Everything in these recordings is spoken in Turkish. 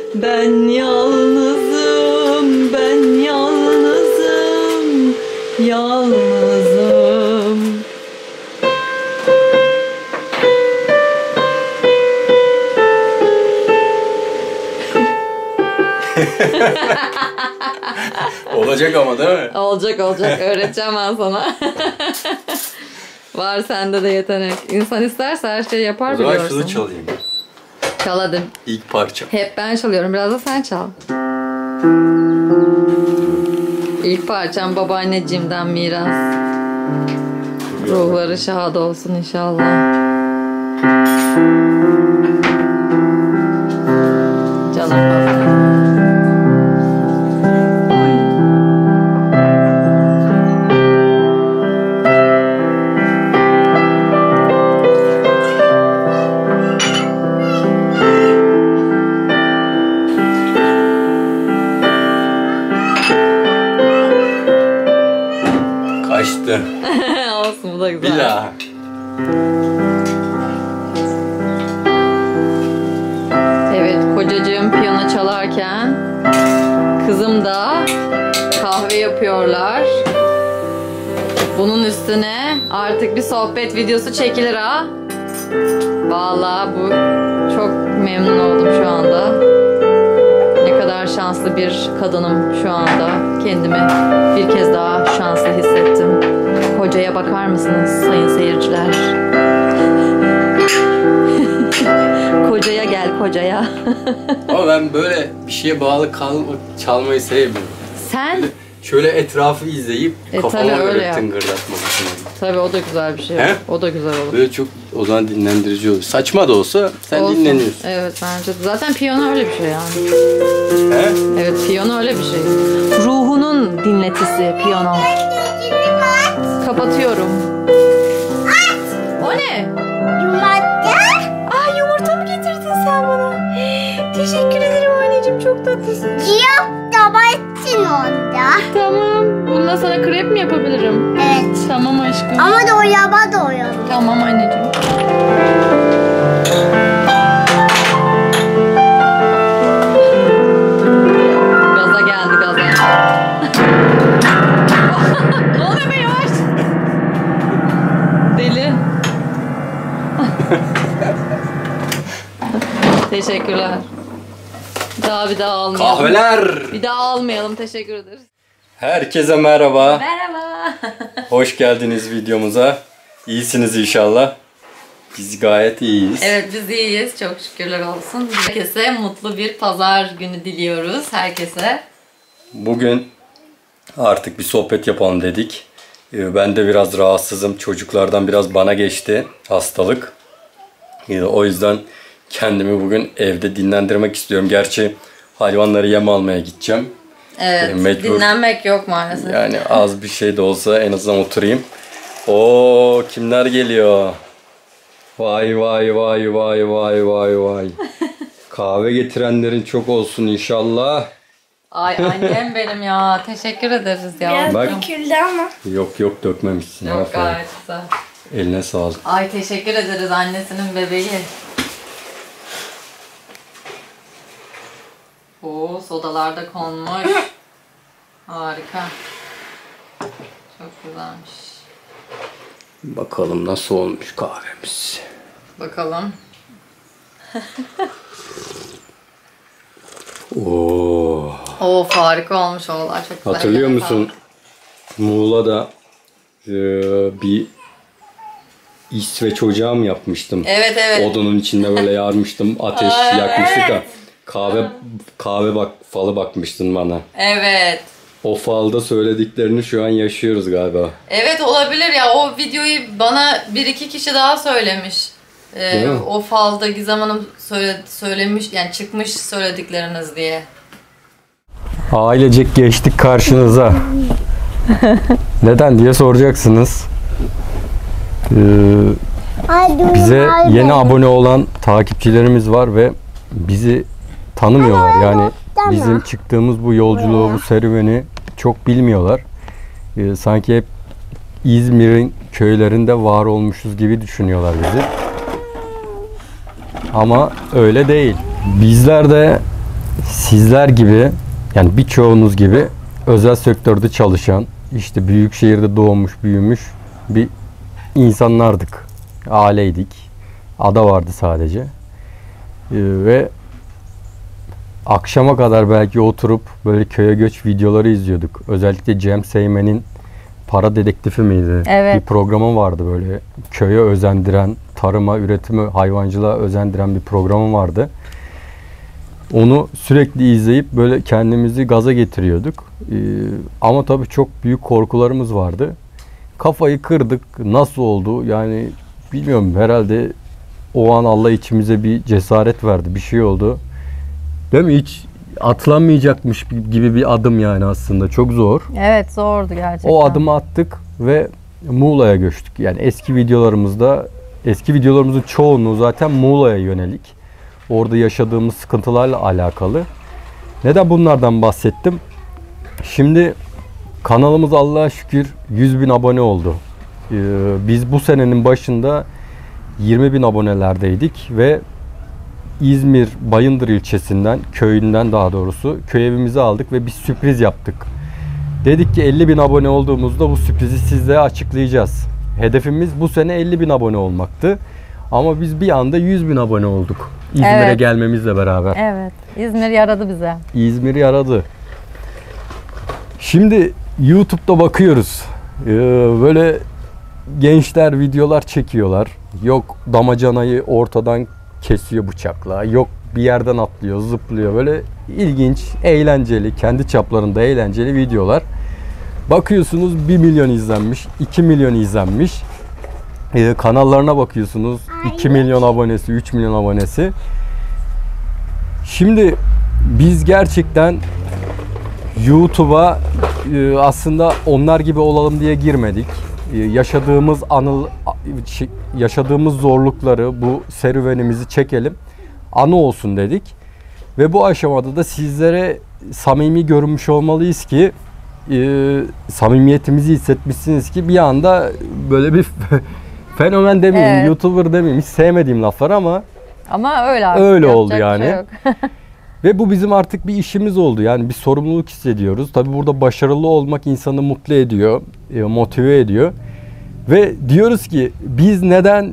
Ben yalnızım, ben yalnızım, yalnızım. Olacak ama değil mi? Olacak olacak. Öğreteceğim ben sana. Var sende de yetenek. İnsan isterse her şeyi yapar, o zaman biliyorsun. şunu çalayım. Çal hadi. İlk parça. Hep ben çalıyorum. Biraz da sen çal. İlk parçam babaanneciğimden miras. Ruhları şad olsun inşallah. Canım. Kaçtı. Olsun, bu da güzel. Bir daha. Evet, kocacığım piyano çalarken kızım da kahve yapıyorlar. Bunun üstüne artık bir sohbet videosu çekilir ha. Vallahi bu çok memnun oldum şu anda. Ne kadar şanslı bir kadınım şu anda. Kendimi bir kez daha şanslı hissettim. Kocaya bakar mısınız sayın seyirciler? Kocaya gel, kocaya. Ama ben böyle bir şeye bağlı çalmayı sevmiyorum. Sen? Şöyle etrafı izleyip kafama göre tıngırdatmak için. Tabii o da güzel bir şey. He? O da güzel olur. Böyle çok o zaman dinlendirici olur. Saçma da olsa sen Olsun. dinleniyorsun. Evet bence. Zaten piyano öyle bir şey yani. He? Evet, piyano öyle bir şey. Ruhunun dinletisi piyano. Kapatıyorum. O ne? Yumurta. Aa, yumurta mı getirdin sen bana? Teşekkür ederim anneciğim, çok tatlısın. Yok tabaksın orada. Tamam. Bununla sana krep mi yapabilirim? Evet. Tamam aşkım. Ama doyama doyalım. Tamam anneciğim. Gaza geldi, gaza. Ne oluyor be, yavaş? Deli. Teşekkürler. Bir daha almayalım. Kahveler. Bir daha almayalım. Teşekkür ederiz. Herkese merhaba. Merhaba. Hoş geldiniz videomuza. İyisiniz inşallah. Biz gayet iyiyiz. Evet, biz iyiyiz. Çok şükürler olsun. Herkese mutlu bir pazar günü diliyoruz. Herkese. Bugün artık bir sohbet yapalım dedik. Ben de biraz rahatsızım. Çocuklardan biraz bana geçti hastalık. O yüzden kendimi bugün evde dinlendirmek istiyorum. Gerçi hayvanları yem almaya gideceğim. Evet, Mecbur. dinlenmek yok maalesef. Yani az bir şey de olsa en azından oturayım. Oo, kimler geliyor? Vay vay vay vay vay vay vay. Kahve getirenlerin çok olsun inşallah. Ay annem benim ya. Teşekkür ederiz ya. Biraz Bak. döküldü ama. Yok dökmemişsin. Yok, Aferin. gayet güzel. Eline sağlık. Ay teşekkür ederiz annesinin bebeği. Oo, sodalar da konmuş. Harika. Çok güzelmiş. Bakalım nasıl olmuş kahvemiz. Bakalım. Oo. Of, harika olmuş oğlan. Çok güzel. Hatırlıyor musun? Muğla'da bir İsveç ocağı mı yapmıştım? Evet evet. Odunun içinde böyle yarmıştım. Ateş yakmıştık da. Kahve falı bakmıştın bana. Evet. O falda söylediklerini şu an yaşıyoruz galiba. Evet, olabilir ya. O videoyu bana bir iki kişi daha söylemiş. O falda Gizem Hanım söylemiş, yani çıkmış söyledikleriniz diye. Ailecek geçtik karşınıza. Neden diye soracaksınız. Bize yeni abone olan takipçilerimiz var ve bizi tanımıyorlar. Yani bizim çıktığımız bu yolculuğu, bu serüveni çok bilmiyorlar. Sanki hep İzmir'in köylerinde var olmuşuz gibi düşünüyorlar bizi. Ama öyle değil. Bizler de sizler gibi, yani birçoğunuz gibi özel sektörde çalışan, işte büyük şehirde doğmuş, büyümüş bir insanlardık. Aileydik. Ada vardı sadece. Ve akşama kadar belki oturup böyle köye göç videoları izliyorduk. Özellikle Cem Seymen'in Para Dedektifi miydi? Evet. Bir programı vardı böyle köye özendiren, tarıma, üretime, hayvancılığa özendiren bir programı vardı. Onu sürekli izleyip böyle kendimizi gaza getiriyorduk. Ama tabii çok büyük korkularımız vardı. Kafayı kırdık. Nasıl oldu? Yani bilmiyorum, herhalde o an Allah içimize bir cesaret verdi. Bir şey oldu. Değil mi? Hiç atlanmayacakmış gibi bir adım yani aslında. Çok zor. Evet, zordu gerçekten. O adımı attık ve Muğla'ya göçtük. Yani eski videolarımızın çoğunluğu zaten Muğla'ya yönelik. Orada yaşadığımız sıkıntılarla alakalı. Neden bunlardan bahsettim? Şimdi kanalımız Allah'a şükür 100.000 abone oldu. Biz bu senenin başında 20.000 abonelerdeydik ve İzmir Bayındır ilçesinden, köyünden daha doğrusu köy evimizi aldık ve bir sürpriz yaptık. Dedik ki 50.000 abone olduğumuzda bu sürprizi sizlere açıklayacağız. Hedefimiz bu sene 50.000 abone olmaktı. Ama biz bir anda 100.000 abone olduk. İzmir'e Evet. gelmemizle beraber. Evet. İzmir yaradı bize. İzmir yaradı. Şimdi YouTube'da bakıyoruz. Böyle gençler videolar çekiyorlar. Yok damacanayı ortadan kesiyor bıçakla. Yok bir yerden atlıyor, zıplıyor. Böyle ilginç, eğlenceli, kendi çaplarında eğlenceli videolar. Bakıyorsunuz 1 milyon izlenmiş, 2 milyon izlenmiş. Kanallarına bakıyorsunuz 2 milyon abonesi, 3 milyon abonesi. Şimdi biz gerçekten YouTube'a aslında onlar gibi olalım diye girmedik. Yaşadığımız zorlukları, bu serüvenimizi çekelim, anı olsun dedik. Ve bu aşamada da sizlere samimi görünmüş olmalıyız ki samimiyetimizi hissetmişsiniz ki bir anda böyle bir fenomen demeyeyim, Evet. YouTuber demeyeyim, hiç sevmediğim laflar ama öyle artık. öyle Yapacak oldu bir yani. şey yok. Ve bu bizim artık bir işimiz oldu. Yani bir sorumluluk hissediyoruz. Tabii burada başarılı olmak insanı mutlu ediyor, motive ediyor. Ve diyoruz ki biz neden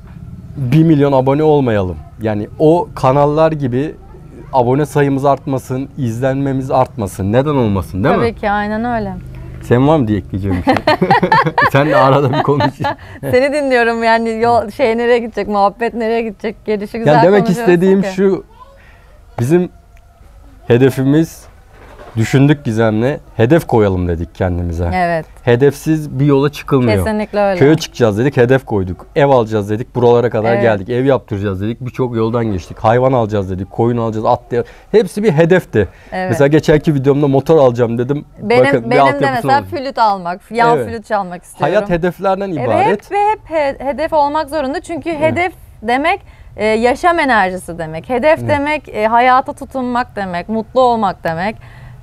1 milyon abone olmayalım? Yani o kanallar gibi abone sayımız artmasın, izlenmemiz artmasın. Neden olmasın, değil mi? Tabii ki, aynen öyle. Sen var mı diye ekleyeceğim bir şey? Sen de arada bir konuş. Seni dinliyorum yani, yol nereye gidecek, muhabbet nereye gidecek, gelişi güzel Yani demek konuşuyorsun istediğim ki. şu, bizim hedefimiz, düşündük Gizem'le, hedef koyalım dedik kendimize. Evet. Hedefsiz bir yola çıkılmıyor. Kesinlikle öyle. Köye çıkacağız dedik, hedef koyduk. Ev alacağız dedik, buralara kadar Evet. geldik. Ev yaptıracağız dedik, birçok yoldan geçtik. Hayvan alacağız dedik, koyun alacağız, at diye. Hepsi bir hedefti. Evet. Mesela geçenki videomda motor alacağım dedim. Benim Bakın, bir de altyapısını mesela olacak. flüt almak, yan Evet. flüt çalmak istiyorum. Hayat hedeflerden ibaret. Hep hedef olmak zorunda. Çünkü hedef demek yaşam enerjisi demek. Hedef demek hayata tutunmak demek, mutlu olmak demek.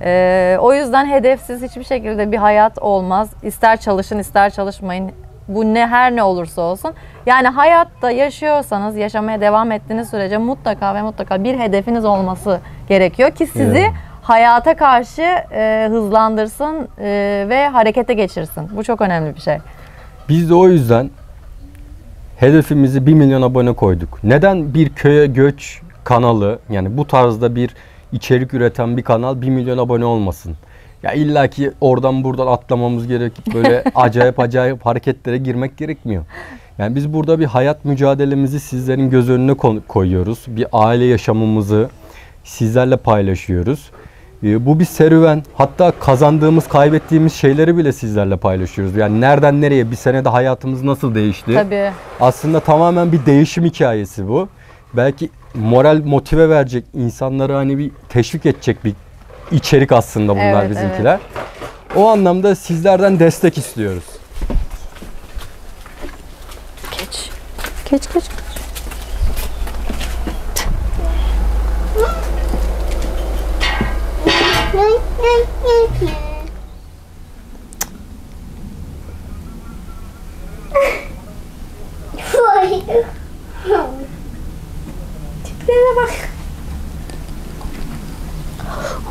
O yüzden hedefsiz hiçbir şekilde bir hayat olmaz. İster çalışın, ister çalışmayın. Bu her ne olursa olsun. Yani hayatta yaşıyorsanız, yaşamaya devam ettiğiniz sürece mutlaka ve mutlaka bir hedefiniz olması gerekiyor ki sizi Evet. hayata karşı hızlandırsın ve harekete geçirsin. Bu çok önemli bir şey. Biz de o yüzden hedefimizi 1 milyon abone koyduk. Neden bir köye göç kanalı, yani bu tarzda bir içerik üreten bir kanal 1 milyon abone olmasın? Ya illa ki oradan buradan atlamamız gerekip böyle acayip hareketlere girmek gerekmiyor. Yani biz burada bir hayat mücadelemizi sizlerin göz önüne koyuyoruz. Bir aile yaşamımızı sizlerle paylaşıyoruz. Bu bir serüven. Hatta kazandığımız, kaybettiğimiz şeyleri bile sizlerle paylaşıyoruz. Yani nereden nereye, bir senede hayatımız nasıl değişti? Tabii. Aslında tamamen bir değişim hikayesi bu. Belki moral, motive verecek, insanları hani bir teşvik edecek bir içerik aslında bunlar, Evet, bizimkiler. O anlamda sizlerden destek istiyoruz. Geç. Tiplere bak.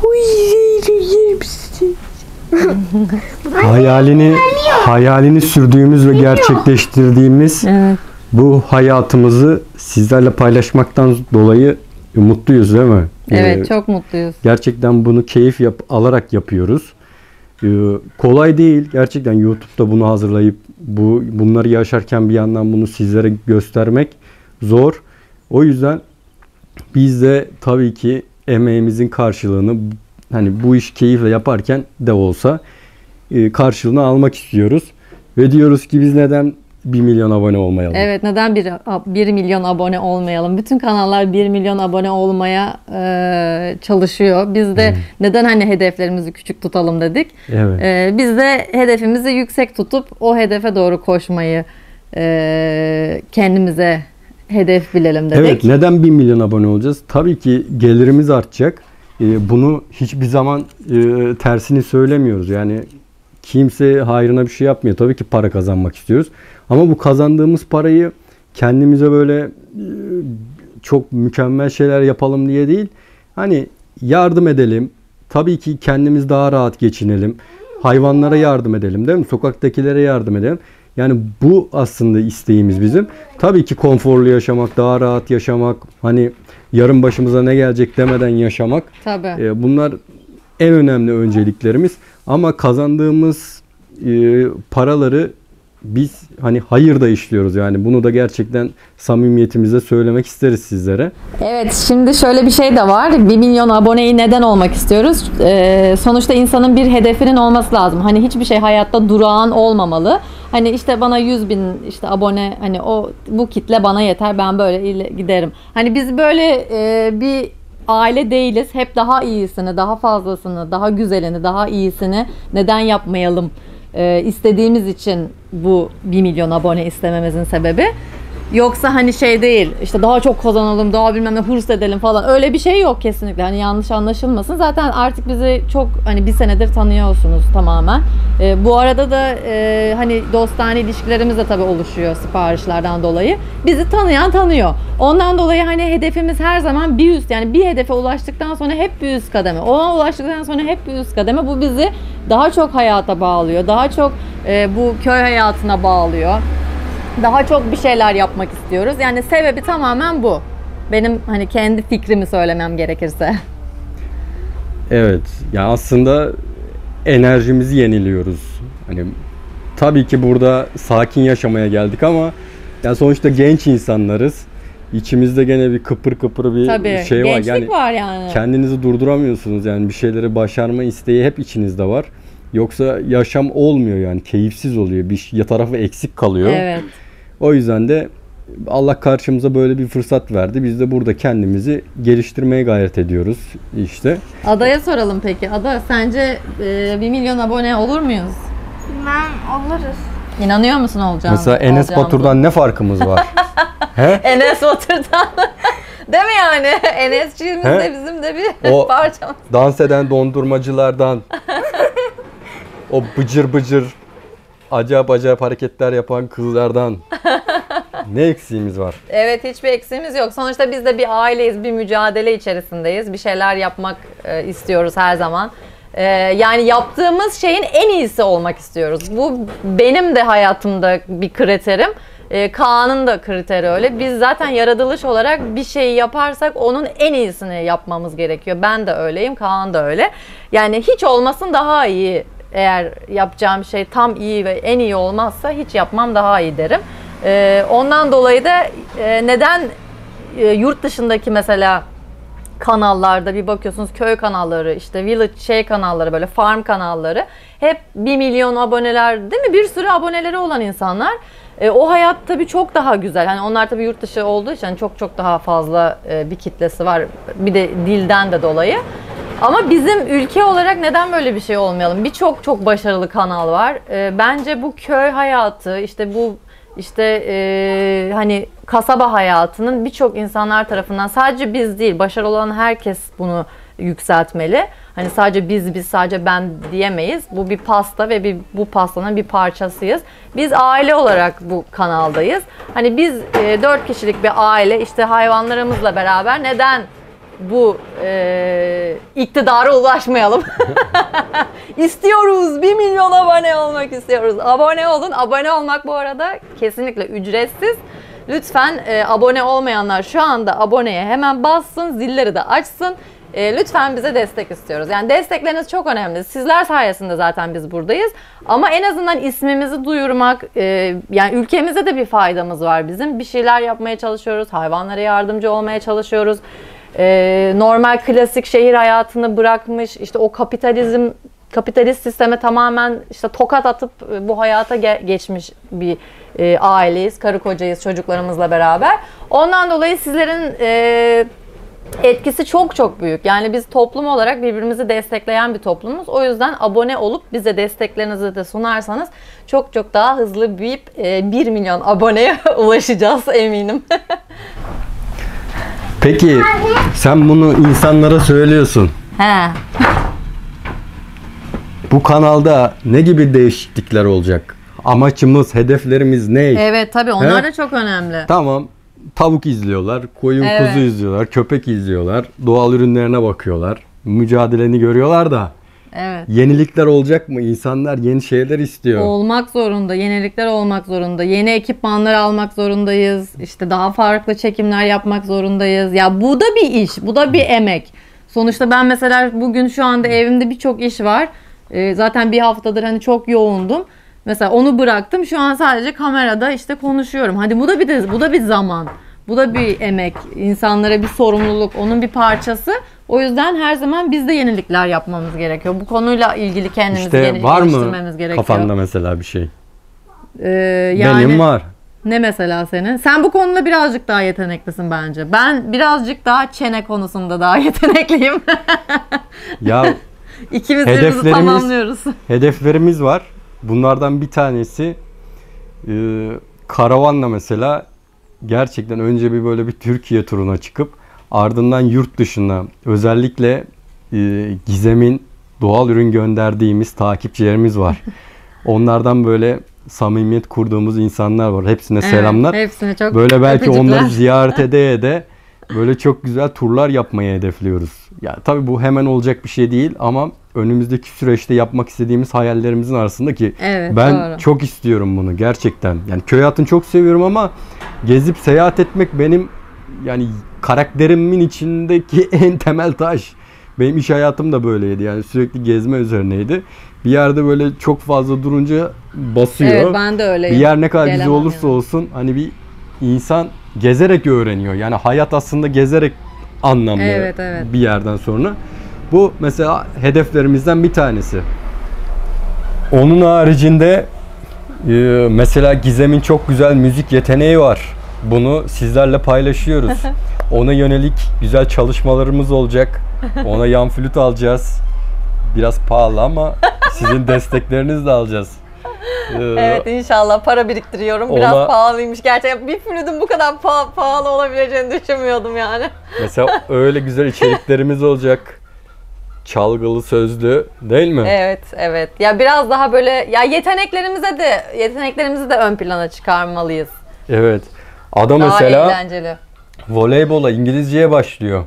Hayalini sürdüğümüz ve gerçekleştirdiğimiz Evet. bu hayatımızı sizlerle paylaşmaktan dolayı mutluyuz değil mi? Evet, çok mutluyuz. Gerçekten bunu keyif alarak yapıyoruz. Kolay değil. Gerçekten YouTube'da bunu hazırlayıp bunları yaşarken bir yandan bunu sizlere göstermek zor. O yüzden biz de tabii ki emeğimizin karşılığını, hani bu iş keyifle yaparken de olsa karşılığını almak istiyoruz. Ve diyoruz ki biz neden 1 milyon abone olmayalım? Evet, neden 1 milyon abone olmayalım? Bütün kanallar 1 milyon abone olmaya çalışıyor. Biz de neden hani hedeflerimizi küçük tutalım dedik. Evet. Biz de hedefimizi yüksek tutup o hedefe doğru koşmayı kendimize hedef bilelim dedik. Evet, neden 1 milyon abone olacağız? Tabii ki gelirimiz artacak. Bunu hiçbir zaman tersini söylemiyoruz. Yani kimse hayrına bir şey yapmıyor. Tabii ki para kazanmak istiyoruz. Ama bu kazandığımız parayı kendimize böyle çok mükemmel şeyler yapalım diye değil. Hani yardım edelim. Tabii ki kendimiz daha rahat geçinelim. Hayvanlara yardım edelim, değil mi? Sokaktakilere yardım edelim. Yani bu aslında isteğimiz bizim. Tabii ki konforlu yaşamak, daha rahat yaşamak, hani yarın başımıza ne gelecek demeden yaşamak. Tabii. Bunlar en önemli önceliklerimiz. Ama kazandığımız paraları biz hani hayırda işliyoruz. Yani bunu da gerçekten samimiyetimizle söylemek isteriz sizlere. Evet, şimdi şöyle bir şey de var. 1 milyon aboneyi neden olmak istiyoruz? Sonuçta insanın bir hedefinin olması lazım. Hani hiçbir şey hayatta durağan olmamalı. Hani işte bana 100 bin işte abone, hani bu kitle bana yeter, ben böyle giderim. Hani biz böyle bir aile değiliz. Hep daha iyisini, daha fazlasını, daha güzelini, daha iyisini neden yapmayalım istediğimiz için bu 1 milyon abone istememizin sebebi. Yoksa hani şey değil, işte daha çok kazanalım, daha bilmem ne hırs edelim falan. Öyle bir şey yok kesinlikle. Hani yanlış anlaşılmasın. Zaten artık bizi çok hani bir senedir tanıyorsunuz tamamen. Bu arada da hani dostane ilişkilerimiz de tabii oluşuyor siparişlerden dolayı. Bizi tanıyan tanıyor. Ondan dolayı hani hedefimiz her zaman bir üst, yani bir hedefe ulaştıktan sonra hep bir üst kademe. Ona ulaştıktan sonra hep bir üst kademe. Bu bizi daha çok hayata bağlıyor. Daha çok bu köy hayatına bağlıyor. Daha çok bir şeyler yapmak istiyoruz. Yani sebebi tamamen bu. Benim hani kendi fikrimi söylemem gerekirse. Evet. Ya aslında enerjimizi yeniliyoruz. Hani tabii ki burada sakin yaşamaya geldik ama ya sonuçta genç insanlarız. İçimizde gene bir kıpır kıpır bir Tabii, şey var. gençlik Yani var yani. kendinizi durduramıyorsunuz. Yani bir şeyleri başarma isteği hep içinizde var. Yoksa yaşam olmuyor yani. Keyifsiz oluyor. Bir tarafı eksik kalıyor. Evet. O yüzden de Allah karşımıza böyle bir fırsat verdi. Biz de burada kendimizi geliştirmeye gayret ediyoruz işte. Ada'ya soralım peki. Ada, sence 1 milyon abone olur muyuz? Ben oluruz. İnanıyor musun olacağını? Mesela Enes Batur'dan ne farkımız var? He? Enes Batur'dan. Değil mi yani? Enes'ciğimiz de bizim de bir O parçamız. dans eden dondurmacılardan, o bıcır bıcır acayip hareketler yapan kızlardan ne eksiğimiz var? Evet, hiçbir eksiğimiz yok. Sonuçta biz de bir aileyiz, bir mücadele içerisindeyiz. Bir şeyler yapmak istiyoruz her zaman. Yani yaptığımız şeyin en iyisi olmak istiyoruz. Bu benim de hayatımda bir kriterim. Kaan'ın da kriteri öyle. Biz zaten yaratılış olarak bir şeyi yaparsak onun en iyisini yapmamız gerekiyor. Ben de öyleyim, Kaan da öyle. Yani hiç olmasın daha iyi. Eğer yapacağım şey tam iyi ve en iyi olmazsa hiç yapmam daha iyi derim. Ondan dolayı da neden yurt dışındaki mesela kanallarda bir bakıyorsunuz, köy kanalları, işte village kanalları, böyle farm kanalları hep 1 milyon aboneler, değil mi? Bir sürü aboneleri olan insanlar. O hayat tabii çok daha güzel. Hani onlar tabii yurt dışı olduğu için çok daha fazla bir kitlesi var. Bir de dilden de dolayı. Ama bizim ülke olarak neden böyle bir şey olmayalım? Çok başarılı kanal var. Bence bu köy hayatı, işte bu hani kasaba hayatının birçok insanlar tarafından, sadece biz değil, başarılı olan herkes bunu yükseltmeli. Hani sadece biz sadece ben diyemeyiz. Bu bir pasta ve bu pastanın bir parçasıyız. Biz aile olarak bu kanaldayız. Hani biz 4 kişilik bir aile, işte hayvanlarımızla beraber neden bu iktidara ulaşmayalım. İstiyoruz. 1 milyon abone olmak istiyoruz. Abone olun. Abone olmak bu arada kesinlikle ücretsiz. Lütfen abone olmayanlar şu anda aboneye hemen bassın. Zilleri de açsın. Lütfen bize destek istiyoruz. Yani destekleriniz çok önemli. Sizler sayesinde zaten biz buradayız. Ama en azından ismimizi duyurmak, yani ülkemize de bir faydamız var bizim. Bir şeyler yapmaya çalışıyoruz. Hayvanlara yardımcı olmaya çalışıyoruz. Normal klasik şehir hayatını bırakmış, işte o kapitalist sisteme tamamen işte tokat atıp bu hayata geçmiş bir aileyiz. Karı kocayız çocuklarımızla beraber. Ondan dolayı sizlerin etkisi çok çok büyük. Yani biz toplum olarak birbirimizi destekleyen bir toplumuz. O yüzden abone olup bize desteklerinizi de sunarsanız çok çok daha hızlı büyüyüp 1 milyon aboneye ulaşacağız eminim. Peki sen bunu insanlara söylüyorsun. He. Bu kanalda ne gibi değişiklikler olacak? Amaçımız, hedeflerimiz ne? Evet tabii onlar He? da çok önemli. Tamam. Tavuk izliyorlar, koyun kuzu izliyorlar, köpek izliyorlar, doğal ürünlerine bakıyorlar, mücadeleni görüyorlar da. Evet. Yenilikler olacak mı? İnsanlar yeni şeyler istiyor. Olmak zorunda, yenilikler olmak zorunda. Yeni ekipmanlar almak zorundayız. İşte daha farklı çekimler yapmak zorundayız. Ya bu da bir iş, bu da bir emek. Sonuçta ben mesela bugün şu anda evimde birçok iş var. Zaten bir haftadır hani çok yoğundum. Mesela onu bıraktım. Şu an sadece kamerada işte konuşuyorum. Hadi bu da bir zaman. Bu da bir emek. İnsanlara bir sorumluluk. Onun bir parçası. O yüzden her zaman biz de yenilikler yapmamız gerekiyor. Bu konuyla ilgili kendimizi İşte var geliştirmemiz mı gerekiyor. kafanda mesela bir şey? Yani, benim var. Ne mesela senin? Sen bu konuda birazcık daha yeteneklisin bence. Ben birazcık daha çene konusunda daha yetenekliyim. Ya İkimiz birbirimizi tamamlıyoruz. hedeflerimiz var. Bunlardan bir tanesi karavanla mesela gerçekten önce bir böyle bir Türkiye turuna çıkıp ardından yurt dışına özellikle Gizem'in doğal ürün gönderdiğimiz takipçilerimiz var. Onlardan böyle samimiyet kurduğumuz insanlar var. Hepsine selamlar. Hepsine çok böyle belki öpücükler. onları ziyaret ede böyle çok güzel turlar yapmayı hedefliyoruz. Ya tabii bu hemen olacak bir şey değil ama önümüzdeki süreçte yapmak istediğimiz hayallerimizin arasında ki Evet, ben doğru. çok istiyorum bunu gerçekten. Yani köy hayatını çok seviyorum ama gezip seyahat etmek benim yani karakterimin içindeki en temel taş. Benim iş hayatım da böyleydi. Yani sürekli gezme üzerineydi. Bir yerde böyle çok fazla durunca basıyor. Evet ben de öyleyim. Bir yer ne kadar güzel Gelemem olursa yani. olsun hani bir insan gezerek öğreniyor. Yani hayat aslında gezerek anlamlı Evet. bir yerden sonra. Bu mesela hedeflerimizden bir tanesi. Onun haricinde mesela Gizem'in çok güzel müzik yeteneği var. Bunu sizlerle paylaşıyoruz. Ona yönelik güzel çalışmalarımız olacak. Ona yan flüt alacağız. Biraz pahalı ama sizin desteklerinizi de alacağız. Evet inşallah para biriktiriyorum. Biraz Ona- pahalıymış. Gerçekten bir flütün bu kadar pahalı olabileceğini düşünmüyordum yani. Mesela öyle güzel içeriklerimiz olacak. Çalgılı, sözlü değil mi? Evet. Ya biraz daha böyle ya yeteneklerimizi de ön plana çıkarmalıyız. Evet. Adam Daha mesela eğlenceli. voleybola, İngilizceye başlıyor.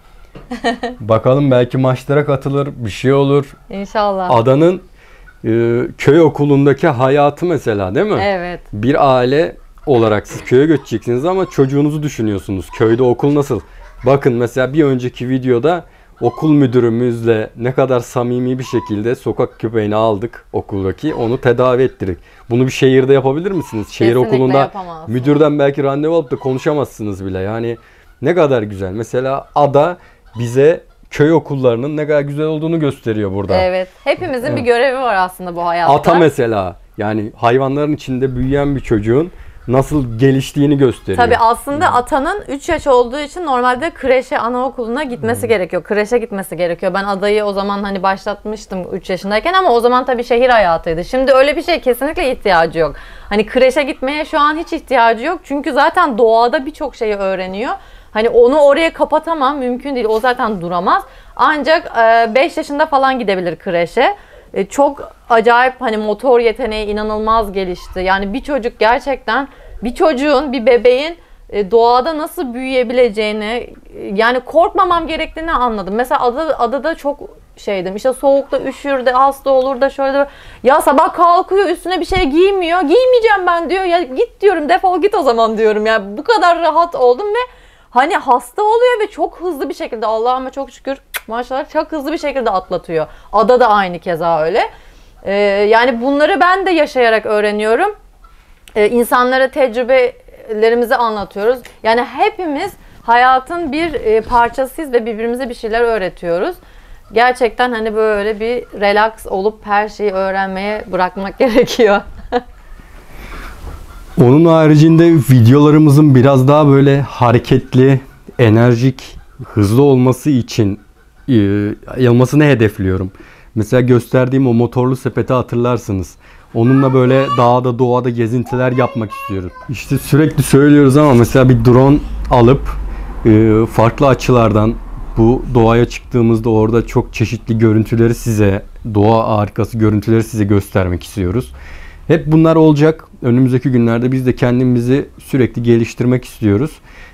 Bakalım belki maçlara katılır, bir şey olur. İnşallah. Adanın köy okulundaki hayatı mesela değil mi? Evet. Bir aile olarak siz köye göçeceksiniz ama çocuğunuzu düşünüyorsunuz. Köyde okul nasıl? Bakın mesela bir önceki videoda okul müdürümüzle ne kadar samimi bir şekilde sokak köpeğini aldık okuldaki. Onu tedavi ettirdik. Bunu bir şehirde yapabilir misiniz? Şehir Kesinlikle okulunda yapamazsınız. müdürden belki randevu alıp da konuşamazsınız bile. Yani ne kadar güzel. Mesela ada bize köy okullarının ne kadar güzel olduğunu gösteriyor burada. Evet. Hepimizin bir görevi var aslında bu hayatta. Ata mesela yani hayvanların içinde büyüyen bir çocuğun nasıl geliştiğini gösteriyor. Tabii aslında atanın 3 yaş olduğu için normalde kreşe, anaokuluna gitmesi gerekiyor. Kreşe gitmesi gerekiyor. Ben adayı o zaman hani başlatmıştım 3 yaşındayken ama o zaman tabii şehir hayatıydı. Şimdi öyle bir şey kesinlikle ihtiyacı yok. Hani kreşe gitmeye şu an hiç ihtiyacı yok. Çünkü zaten doğada birçok şeyi öğreniyor. Hani onu oraya kapatamam, mümkün değil. O zaten duramaz. Ancak 5 yaşında falan gidebilir kreşe. Çok acayip hani motor yeteneği inanılmaz gelişti. Yani bir çocuk gerçekten bir çocuğun, bir bebeğin doğada nasıl büyüyebileceğini, yani korkmamam gerektiğini anladım. Mesela adada çok şeydim, işte soğukta üşür de, hasta olur da, şöyle de. Ya sabah kalkıyor, üstüne bir şey giymiyor. Giymeyeceğim ben diyor. Ya git diyorum, defol git o zaman diyorum. Yani bu kadar rahat oldum ve hani hasta oluyor ve çok hızlı bir şekilde, Allah'ıma çok şükür, maşallah, çok hızlı bir şekilde atlatıyor. Ada da aynı keza öyle. Yani bunları ben de yaşayarak öğreniyorum. İnsanlara tecrübelerimizi anlatıyoruz. Yani hepimiz hayatın bir parçasıyız ve birbirimize bir şeyler öğretiyoruz. Gerçekten hani böyle bir relax olup her şeyi öğrenmeye bırakmak gerekiyor. Onun haricinde videolarımızın biraz daha böyle hareketli, enerjik, hızlı olması için yayılmasını hedefliyorum. Mesela gösterdiğim o motorlu sepeti hatırlarsınız. Onunla böyle dağda, doğada gezintiler yapmak istiyoruz. İşte sürekli söylüyoruz ama mesela bir drone alıp farklı açılardan bu doğaya çıktığımızda orada çok çeşitli görüntüleri size, doğa harikası görüntüleri size göstermek istiyoruz. Hep bunlar olacak. Önümüzdeki günlerde biz de kendimizi sürekli geliştirmek istiyoruz.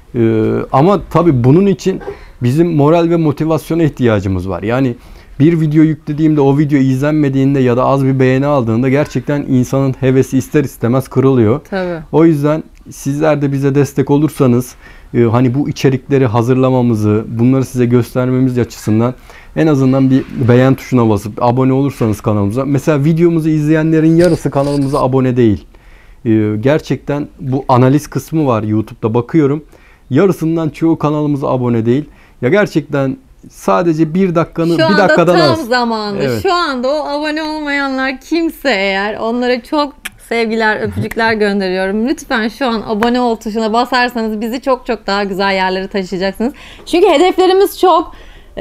Ama tabii bunun için bizim moral ve motivasyona ihtiyacımız var. Yani bir video yüklediğimde o video izlenmediğinde ya da az bir beğeni aldığında gerçekten insanın hevesi ister istemez kırılıyor. Tabii. O yüzden sizler de bize destek olursanız hani bu içerikleri hazırlamamızı, bunları size göstermemiz açısından en azından bir beğen tuşuna basıp abone olursanız kanalımıza. Mesela videomuzu izleyenlerin yarısı kanalımıza abone değil. Gerçekten bu analiz kısmı var YouTube'da, bakıyorum. Yarısından çoğu kanalımıza abone değil. Ya gerçekten sadece bir dakikadan az. Tam zamanı. Evet. Şu anda o abone olmayanlar kimse eğer, onlara çok sevgiler, öpücükler gönderiyorum. Lütfen şu an abone ol tuşuna basarsanız bizi çok çok daha güzel yerlere taşıyacaksınız. Çünkü hedeflerimiz çok.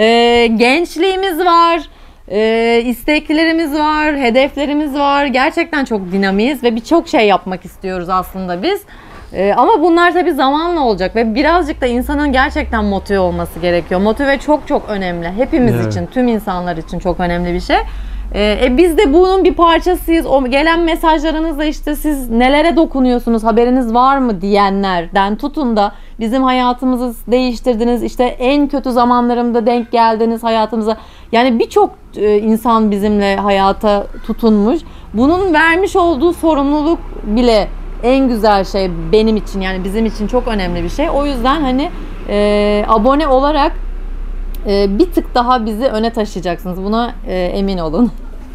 Gençliğimiz var. İsteklerimiz var. Hedeflerimiz var. Gerçekten çok dinamiyiz ve birçok şey yapmak istiyoruz aslında biz. Ama bunlar tabii zamanla olacak ve birazcık da insanın gerçekten motive olması gerekiyor. Motive çok çok önemli. Hepimiz için, tüm insanlar için çok önemli bir şey. Biz de bunun bir parçasıyız. O gelen mesajlarınızla işte siz nelere dokunuyorsunuz, haberiniz var mı diyenlerden tutun da bizim hayatımızı değiştirdiniz. İşte en kötü zamanlarımda denk geldiniz hayatımıza. Yani birçok insan bizimle hayata tutunmuş. Bunun vermiş olduğu sorumluluk bile en güzel şey benim için, yani bizim için çok önemli bir şey. O yüzden hani abone olarak bir tık daha bizi öne taşıyacaksınız. Buna emin olun.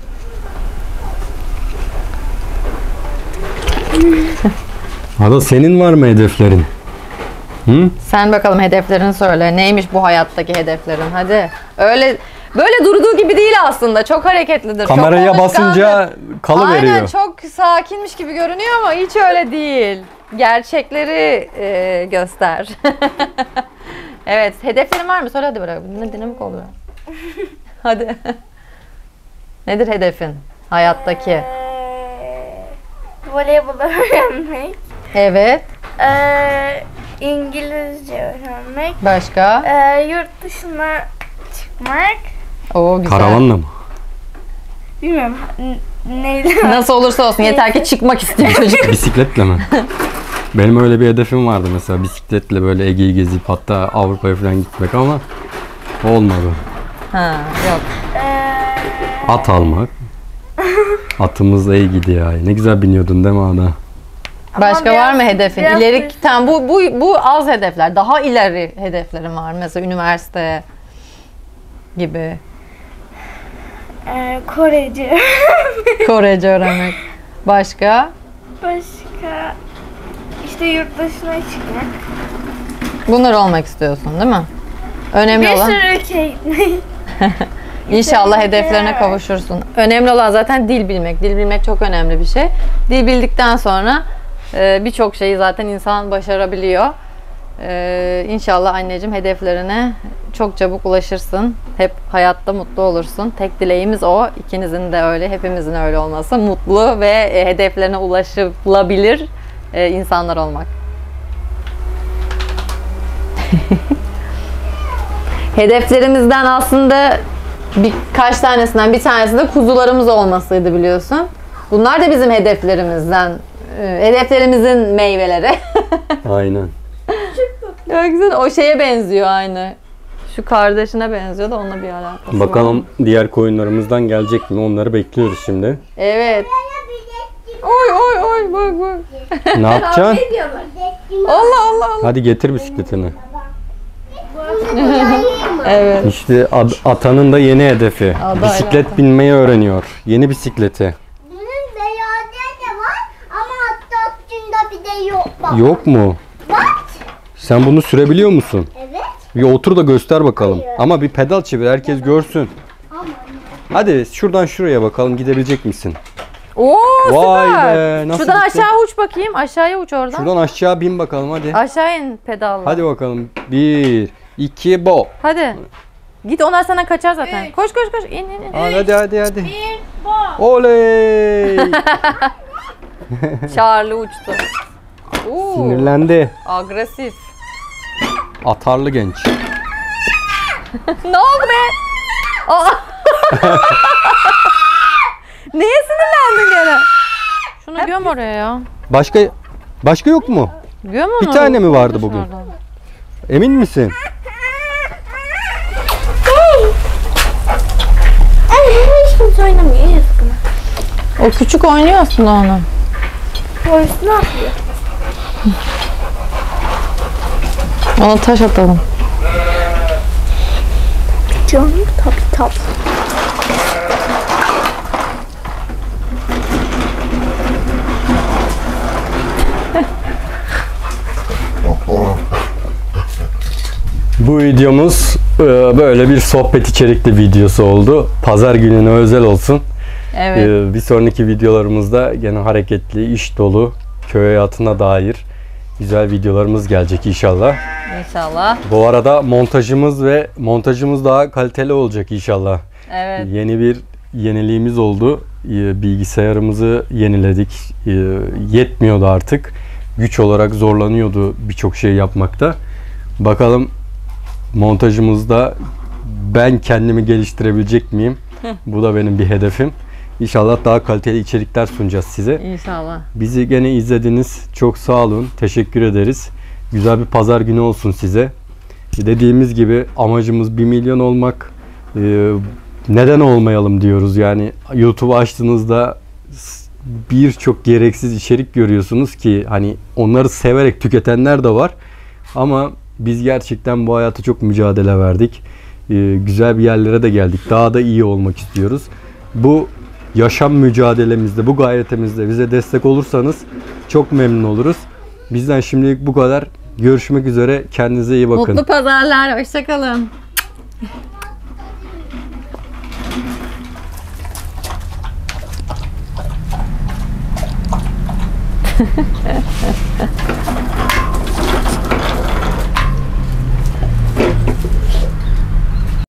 Ada, senin var mı hedeflerin? Hı? Sen bakalım hedeflerini söyle. Neymiş bu hayattaki hedeflerin? Hadi. Öyle böyle durduğu gibi değil aslında. Çok hareketlidir. Kameraya çok basınca kalıveriyor. Aynen, çok sakinmiş gibi görünüyor ama hiç öyle değil. Gerçekleri göster. Evet, hedeflerin var mı? Söyle hadi bırak. Ne dinamik oluyor. Hadi. Nedir hedefin hayattaki? Voleybol öğrenmek. Evet. İngilizce öğrenmek. Başka? Yurt dışına çıkmak. Oo, güzel. Karavanla mı? Bilmiyorum. Neydi? Nasıl olursa olsun yeter ki çıkmak istiyor çocuk. Bisikletle mi? Benim öyle bir hedefim vardı mesela, bisikletle böyle Ege'yi gezip hatta Avrupa'ya falan gitmek ama olmadı. Ha, yok. At almak. Atımızla iyi gidiyor. Ne güzel biniyordun değil mi Ada? Başka biraz- var mı hedefin? biraz İleri tamam, bu az hedefler. Daha ileri hedeflerim var. Mesela üniversite gibi. Korece. Korece öğrenmek. Başka? Başka işte yurt dışına çıkmak. Bunlar olmak istiyorsun değil mi? Önemli Bir olan sürü ülkeye gitmek. inşallah hedeflerine kavuşursun. Önemli olan zaten dil bilmek. Dil bilmek çok önemli bir şey. Dil bildikten sonra birçok şeyi zaten insan başarabiliyor. İnşallah anneciğim hedeflerine çok çabuk ulaşırsın. Hep hayatta mutlu olursun. Tek dileğimiz o. İkinizin de öyle, hepimizin öyle olması. Mutlu ve hedeflerine ulaşılabilir insanlar olmak. Hedeflerimizden aslında birkaç tanesinden bir tanesi de kuzularımız olmasıydı, biliyorsun. Bunlar da bizim hedeflerimizden, hedeflerimizin meyveleri. Aynen. Çok güzel. O şeye benziyor aynı. Şu kardeşine benziyor da onunla bir alakası var. Bakalım diğer koyunlarımızdan gelecek mi? Onları bekliyoruz şimdi. Evet. Oy bak. Ne yapacaksın? Allah Allah. Hadi getir bisikletini. Evet. İşte atanın da yeni hedefi. Adayla Bisiklet ata. binmeyi öğreniyor. Yeni bisikleti. Bunun beyazı da var ama hatta üstünde bir de yok bak. Yok mu? Bak. Sen bunu sürebiliyor musun? Evet. Bir otur da göster bakalım. Ama bir pedal çevir, herkes görsün. Hadi şuradan şuraya bakalım, gidebilecek misin? Oo Vay süper. be, nasıl Şuradan gitti? aşağı uç bakayım. Aşağıya uç oradan. Şuradan aşağı bin bakalım hadi. Aşağı in pedalla. Hadi bakalım. 1, 2, bo. Hadi. Git onlar sana kaçar zaten. Koş. İn. Hadi. Oley! Charlie uçtu. Oo, Sinirlendi. agresif. Atarlı genç. Ne oldu be? Aa! Neye sinirlendin gene? Şunu göm oraya ya. Başka yok mu? Göm onu. Bir tane mi vardı Koş bugün? oradan. Emin misin? Hiç kimse oynamıyor. İyi sıkıntı. O küçük oynuyor aslında onu. Polis ne yapıyor? Ona taş atalım. Canım tabii. Bu videomuz böyle bir sohbet içerikli videosu oldu. Pazar gününe özel olsun. Evet. Bir sonraki videolarımızda gene hareketli, iş dolu, köy hayatına dair güzel videolarımız gelecek inşallah. İnşallah. Bu arada montajımız daha kaliteli olacak inşallah. Evet. Yeni bir yeniliğimiz oldu. Bilgisayarımızı yeniledik. Yetmiyordu artık. Güç olarak zorlanıyordu birçok şey yapmakta. Bakalım montajımızda ben kendimi geliştirebilecek miyim? Bu da benim bir hedefim. İnşallah daha kaliteli içerikler sunacağız size. İnşallah. Bizi gene izlediniz. Çok sağ olun. Teşekkür ederiz. Güzel bir pazar günü olsun size. Dediğimiz gibi amacımız 1 milyon olmak. Neden olmayalım diyoruz. Yani YouTube'u açtığınızda birçok gereksiz içerik görüyorsunuz ki hani onları severek tüketenler de var. Ama biz gerçekten bu hayata çok mücadele verdik. Güzel bir yerlere de geldik. Daha da iyi olmak istiyoruz. Bu yaşam mücadelemizde, bu gayretimizde bize destek olursanız çok memnun oluruz. Bizden şimdilik bu kadar. Görüşmek üzere. Kendinize iyi bakın. Mutlu pazarlar. Hoşçakalın.